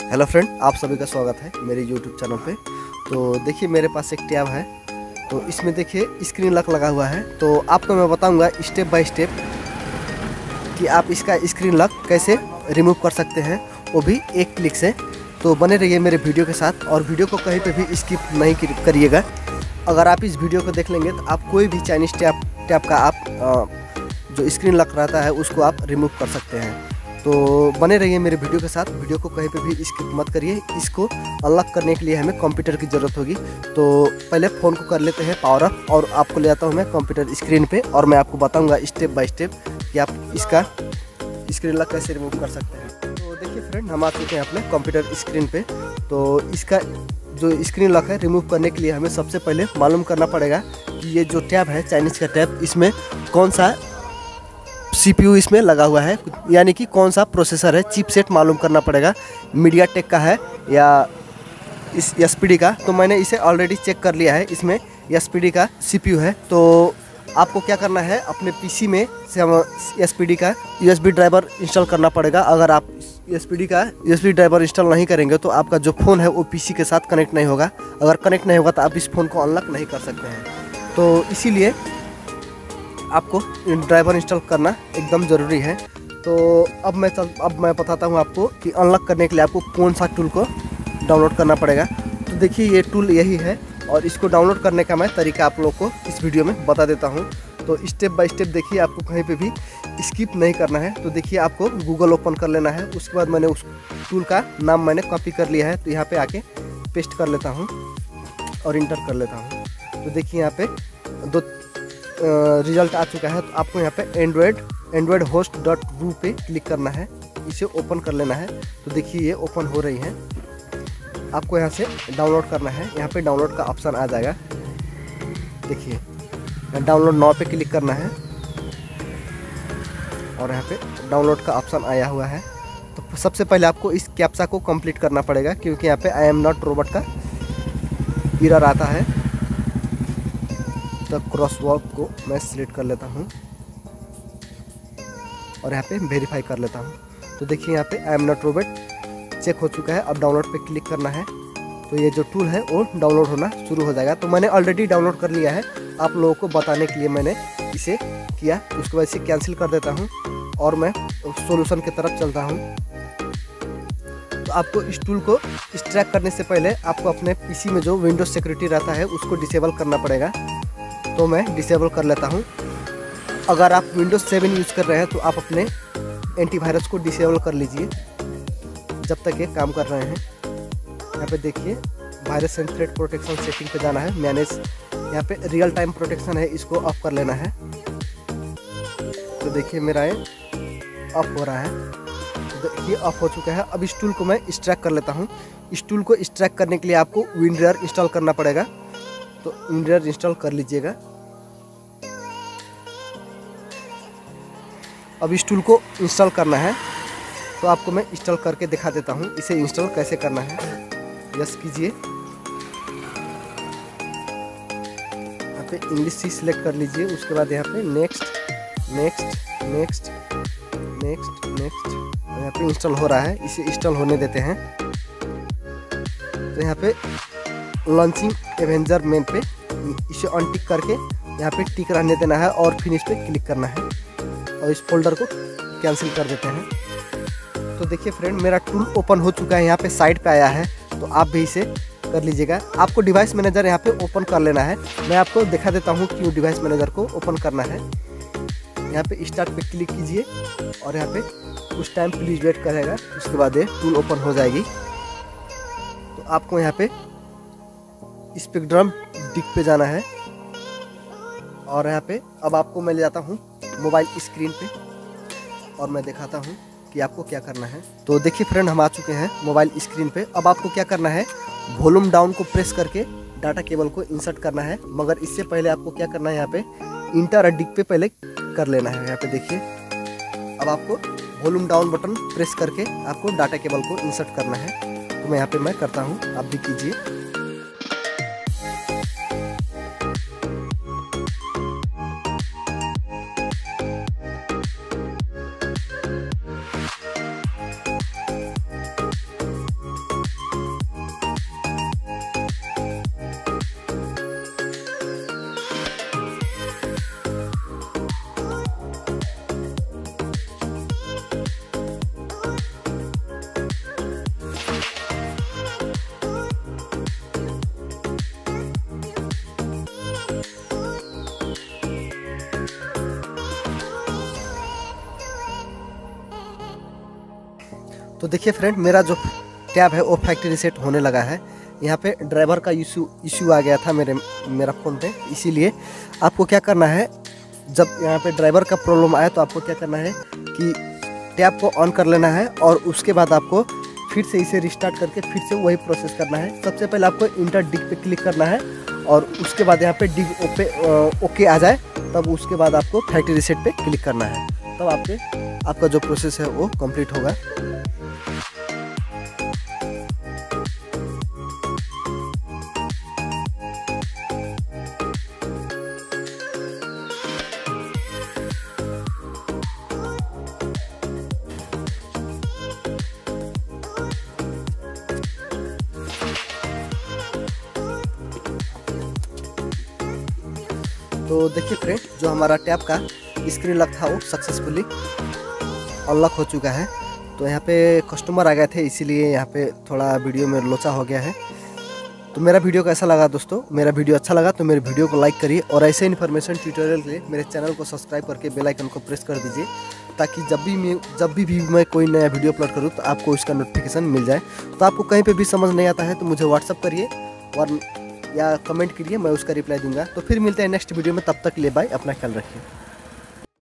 Hello friend, आप सभी का स्वागत है मेरे यूट्यूब चैनल पे। तो देखिए मेरे पास एक टैब है, तो इसमें देखिए स्क्रीन लॉक लगा हुआ है। तो आपको मैं बताऊंगा स्टेप बाय स्टेप कि आप इसका स्क्रीन लॉक कैसे रिमूव कर सकते हैं, वो भी एक क्लिक से। तो बने रहिए मेरे वीडियो के साथ और वीडियो को कहीं पे भी स्किप नहीं करिएगा। अगर आप इस वीडियो को देख लेंगे तो आप कोई भी चाइनीज़ टैब का आप जो स्क्रीन लॉक रहता है उसको आप रिमूव कर सकते हैं। तो बने रहिए मेरे वीडियो के साथ, वीडियो को कहीं पे भी स्किप मत करिए। इसको अनलॉक करने के लिए हमें कंप्यूटर की ज़रूरत होगी। तो पहले फ़ोन को कर लेते हैं पावर अप और आपको ले जाता हूँ मैं कंप्यूटर स्क्रीन पे और मैं आपको बताऊँगा स्टेप बाय स्टेप कि आप इसका स्क्रीन लॉक कैसे रिमूव कर सकते हैं। तो देखिए फ्रेंड, हम आ चुके हैं अपने कंप्यूटर स्क्रीन पे। तो इसका जो स्क्रीन लॉक है रिमूव करने के लिए हमें सबसे पहले मालूम करना पड़ेगा कि ये जो टैब है चाइनीज़ का टैब, इसमें कौन सा CPU इसमें लगा हुआ है, यानी कि कौन सा प्रोसेसर है। चिपसेट मालूम करना पड़ेगा, मीडियाटेक का है या इस SPD का। तो मैंने इसे ऑलरेडी चेक कर लिया है, इसमें SPD का CPU है। तो आपको क्या करना है, अपने PC में से हम SPD का USB ड्राइवर इंस्टॉल करना पड़ेगा। अगर आप SPD का USB ड्राइवर इंस्टॉल नहीं करेंगे तो आपका जो फ़ोन है वो PC के साथ कनेक्ट नहीं होगा। अगर कनेक्ट नहीं होगा तो आप इस फ़ोन को अनलॉक नहीं कर सकते हैं। तो इसीलिए आपको ड्राइवर इंस्टॉल करना एकदम ज़रूरी है। तो अब मैं बताता हूँ आपको कि अनलॉक करने के लिए आपको कौन सा टूल को डाउनलोड करना पड़ेगा। तो देखिए ये टूल यही है और इसको डाउनलोड करने का मैं तरीका आप लोगों को इस वीडियो में बता देता हूँ। तो स्टेप बाय स्टेप देखिए, आपको कहीं पे भी स्किप नहीं करना है। तो देखिए आपको गूगल ओपन कर लेना है। उसके बाद मैंने उस टूल का नाम मैंने कॉपी कर लिया है, तो यहाँ पर आके पेस्ट कर लेता हूँ और इंटर कर लेता हूँ। तो देखिए यहाँ पे दो रिजल्ट आ चुका है। तो आपको यहाँ पे एंड्रॉयड host.ru पे क्लिक करना है, इसे ओपन कर लेना है। तो देखिए ये ओपन हो रही है। आपको यहाँ से डाउनलोड करना है, यहाँ पे डाउनलोड का ऑप्शन आ जाएगा। देखिए डाउनलोड नाउ पे क्लिक करना है और यहाँ पे डाउनलोड का ऑप्शन आया हुआ है। तो सबसे पहले आपको इस कैप्चा को कंप्लीट करना पड़ेगा, क्योंकि यहाँ पे आई एम नॉट रोबोट का एरर आता है। तो क्रॉसवॉक को मैं सिलेक्ट कर लेता हूँ और यहाँ पे वेरीफाई कर लेता हूँ। तो देखिए यहाँ पे I am not robot check हो चुका है। अब डाउनलोड पे क्लिक करना है, तो ये जो टूल है वो डाउनलोड होना शुरू हो जाएगा। तो मैंने ऑलरेडी डाउनलोड कर लिया है, आप लोगों को बताने के लिए मैंने इसे किया। उसके बाद इसे कैंसिल कर देता हूँ और मैं सॉल्यूशन की तरफ चलता हूँ। तो आपको इस टूल को एक्सट्रैक्ट करने से पहले आपको अपने PC में जो विंडोज सिक्योरिटी रहता है उसको डिसेबल करना पड़ेगा। तो मैं डिसेबल कर लेता हूँ। अगर आप विंडोज़ 7 यूज़ कर रहे हैं तो आप अपने एंटीवायरस को डिसेबल कर लीजिए जब तक ये काम कर रहे हैं। यहाँ पे देखिए virus and threat protection setting पे जाना है, मैनेज। यहाँ पे रियल टाइम प्रोटेक्शन है, इसको ऑफ कर लेना है। तो देखिए मेरा ये ऑफ हो रहा है। देखिए ऑफ हो चुका है। अब इस टूल को मैं एक्सट्रैक्ट कर लेता हूँ। इस टूल को एक्सट्रैक्ट करने के लिए आपको विंडोज़र इंस्टॉल करना पड़ेगा। तो विंडोज़र इंस्टॉल कर लीजिएगा। अब इस टूल को इंस्टॉल करना है, तो आपको मैं इंस्टॉल करके दिखा देता हूँ इसे इंस्टॉल कैसे करना है। यस कीजिए, यहाँ पे इंग्लिश ही सिलेक्ट कर लीजिए। उसके बाद यहाँ पे next next next next next, यहाँ पे इंस्टॉल हो रहा है, इसे इंस्टॉल होने देते हैं। तो यहाँ पे लॉन्चिंग एवेंजर मेन पे इसे अनटिक करके यहाँ पे टिक रहने देना है और फिनिश पे क्लिक करना है और इस फोल्डर को कैंसिल कर देते हैं। तो देखिए फ्रेंड, मेरा टूल ओपन हो चुका है, यहाँ पे साइड पे आया है। तो आप भी इसे कर लीजिएगा। आपको डिवाइस मैनेजर यहाँ पे ओपन कर लेना है। मैं आपको दिखा देता हूँ क्यों डिवाइस मैनेजर को ओपन करना है। यहाँ पे स्टार्ट पे क्लिक कीजिए और यहाँ पे कुछ टाइम प्लीज वेट करेगा, उसके बाद ये टूल ओपन हो जाएगी। तो आपको यहाँ पे स्पेक्ट्रम डिक पे जाना है और यहाँ पे अब आपको मैं ले जाता हूँ मोबाइल स्क्रीन पे और मैं दिखाता हूँ कि आपको क्या करना है। तो देखिए फ्रेंड, हम आ चुके हैं मोबाइल स्क्रीन पे। अब आपको क्या करना है, वॉल्यूम डाउन को प्रेस करके डाटा केबल को इंसर्ट करना है। मगर इससे पहले आपको क्या करना है, यहाँ पे इंटर डिक पे पहले कर लेना है। यहाँ पे देखिए अब आपको वॉल्यूम डाउन बटन प्रेस करके आपको डाटा केबल को इंसर्ट करना है। तो मैं यहाँ पे मैं करता हूँ, आप भी कीजिए। तो देखिए फ्रेंड, मेरा जो टैब है वो फैक्ट्री रीसेट होने लगा है। यहाँ पे ड्राइवर का इशू आ गया था मेरा फ़ोन पे, इसीलिए आपको क्या करना है, जब यहाँ पे ड्राइवर का प्रॉब्लम आया तो आपको क्या करना है कि टैब को ऑन कर लेना है और उसके बाद आपको फिर से इसे रिस्टार्ट करके फिर से वही प्रोसेस करना है। सबसे पहले आपको इंटर डिग पे क्लिक करना है और उसके बाद यहाँ पे डिग ओके आ जाए, तब उसके बाद आपको फैक्ट्री रीसेट पे क्लिक करना है, तब आपका जो प्रोसेस है वो कंप्लीट होगा। तो देखिए फ्रेंड, जो हमारा टैब का स्क्रीन लॉक था वो सक्सेसफुली अनलॉक हो चुका है। तो यहाँ पे कस्टमर आ गए थे, इसीलिए यहाँ पे थोड़ा वीडियो में लोचा हो गया है। तो मेरा वीडियो कैसा लगा दोस्तों? मेरा वीडियो अच्छा लगा तो मेरे वीडियो को लाइक करिए और ऐसे इन्फॉर्मेशन ट्यूटोरियल के लिए मेरे चैनल को सब्सक्राइब करके बेल आइकन को प्रेस कर दीजिए, ताकि जब भी मैं कोई नया वीडियो अपलोड करूँ तो आपको इसका नोटिफिकेशन मिल जाए। तो आपको कहीं पे भी समझ नहीं आता है तो मुझे व्हाट्सअप करिए और या कमेंट करिए, मैं उसका रिप्लाई दूंगा। तो फिर मिलते हैं नेक्स्ट वीडियो में, तब तक ले बाय, अपना ख्याल रखिए।